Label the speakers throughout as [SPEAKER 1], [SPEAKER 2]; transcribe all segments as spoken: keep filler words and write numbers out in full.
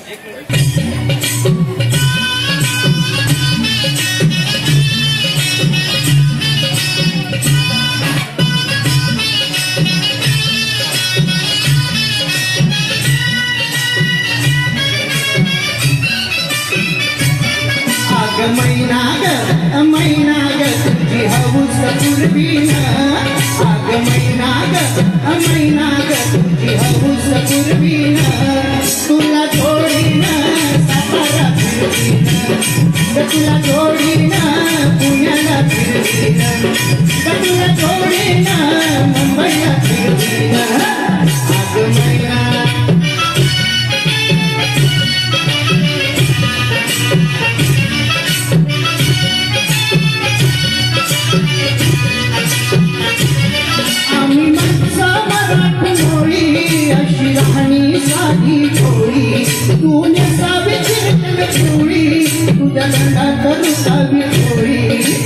[SPEAKER 1] मैना ग मैना ग तुझी हौस पुरवीन आग मैना ग मैना ग तुझी हौस पुरवीन तुला जोडीन सातारा फिरवीन तुला जोडीन पुण्याला फिरवीन तुला जोडीन मुंबईला फिरवीन आग मैना तूने सावित्री में छोड़ी तुझा लंडा करू सावित्री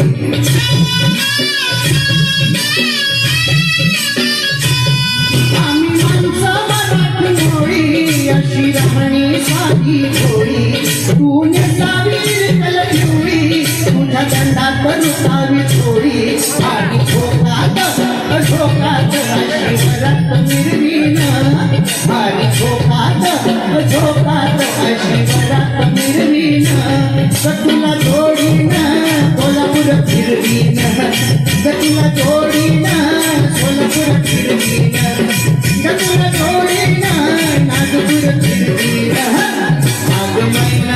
[SPEAKER 1] आम्ही माणसा मराठी मोडी अशी राहणी साधी थोडी तूने सावित्री कल छोडी तुझा लंडा करू सावित्री आणि झोकात झोकात अशी वरात मिरवीन आणि झोकात झोकात अशी वरात मिरवीन तुला जोडीन कोल्हापूर फिरवीन तुला जोडीन सोलापूर फिरवीन तुला जोडीन नागपूर फिरवीन आग मैना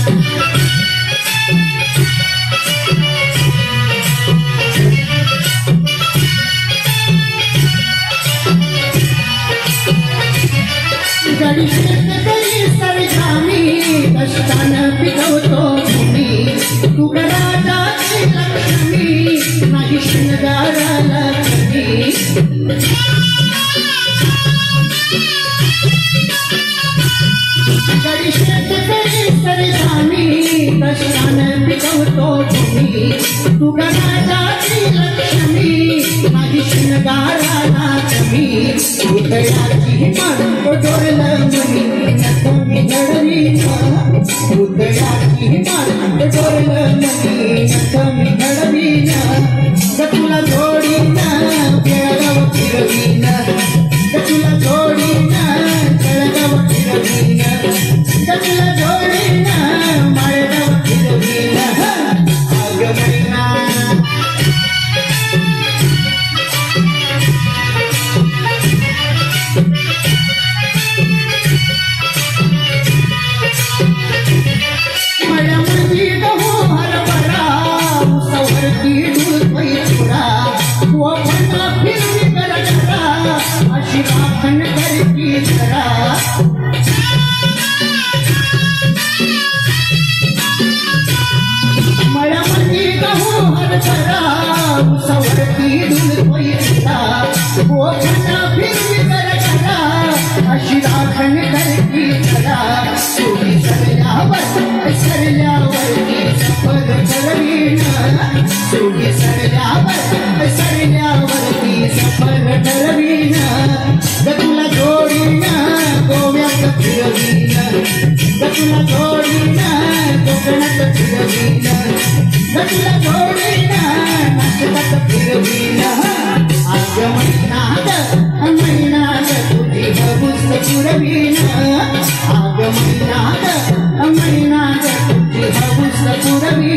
[SPEAKER 1] कष्टान पिकवतो भूमी तू गडाची लक्ष्मी नाही शृंगाराला कमी गडी शेतकरी सरधामी कष्टान पिकवतो भूमी तू गडाची लक्ष्मी नाही शृंगाराला कमी हृदयाची मन डोरलं मनी नकोनी घडवीन हृदयाची मन डोरलं मनी नकोनी घडवीन तुला जोडीन बेळगाव फिरवीन तुला जोडीन बेळगाव फिरवीन तुला जोडीन माळगाव फिरवीन आग मैना अशी राखण करती करा सोडी सरल्यावर सरल्यावरती सफर ठरवीन सोडी सरल्यावर सरल्यावरती सफर ठरवीन तुला जोडीन गोव्यात फिरवीन तुला जोडीन कोकणात फिरवीन तुला जोडीन नाटकात फिरवीन आग मैना ग मैना ग तुझी हौस पुरवीन आग मैना ग मैना ग तुझी हौस पुरवीन